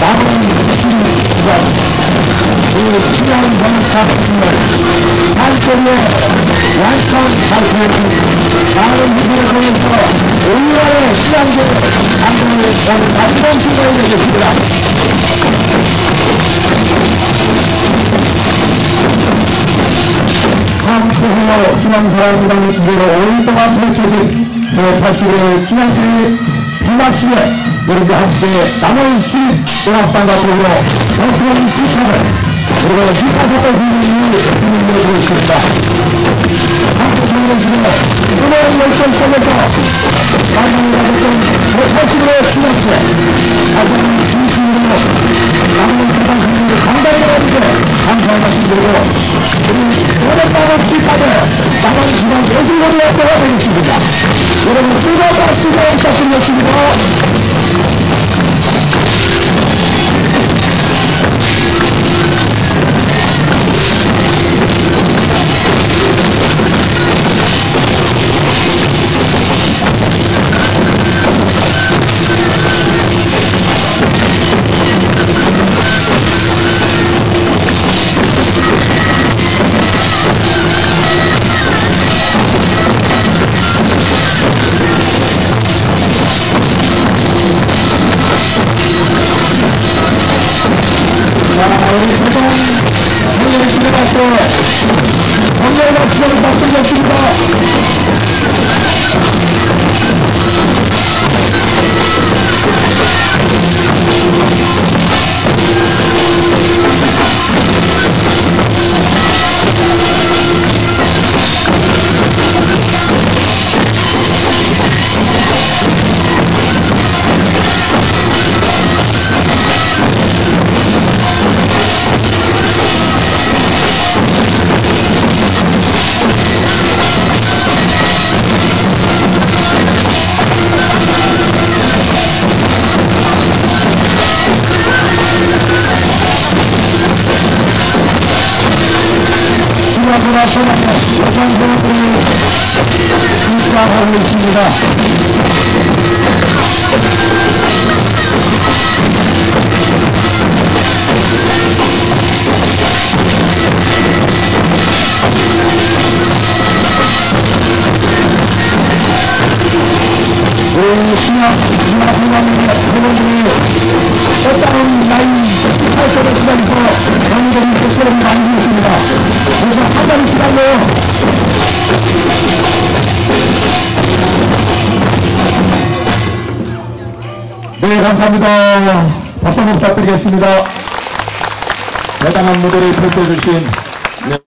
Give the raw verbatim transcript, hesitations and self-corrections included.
이 춘향 작품을 한소리에 완성 발표했습니다. 많은 분들을 통해서 우리나라의 시장제 안정을 하는 마지막 순간이 되겠습니다. 함께하여 중앙사랑이라는 주제로 오 일 동안 펼쳐진 제팔십 회 중앙시의 비막시에 여러분과 함께 남은 시립 음악방과 더불어 전통 축하를 그리고 힙합의 분위기를 보여주고 있습니다. 함께 참여해주시는 음악 열정 속에서 만남을 가졌던 제팔십 회 중앙시에 가장 진심으로 남은 재방송들을 감당해 가지고 감사의 말씀드리고 우리 오랫동안 없이 가져 남은 기간 예술가의 학교가 되겠습니다. 여러분 뜨거운 박수 부탁드리겠습니다. 우리 대동 행렬 지나갈 때 정렬 박수를 부탁드리겠습니다. 중앙으로 앞서나서 여성분들이 입장하고 있습니다. 우리 신학, 신학생활의 회원들이 어떤 나이 팔십에 시작해서 강의적인 특별을 만들고 있습니다. 그래서 한 달이 지나고요. 네, 감사합니다. 박수 한번 부탁드리겠습니다. 대단한 무대를 펼쳐주신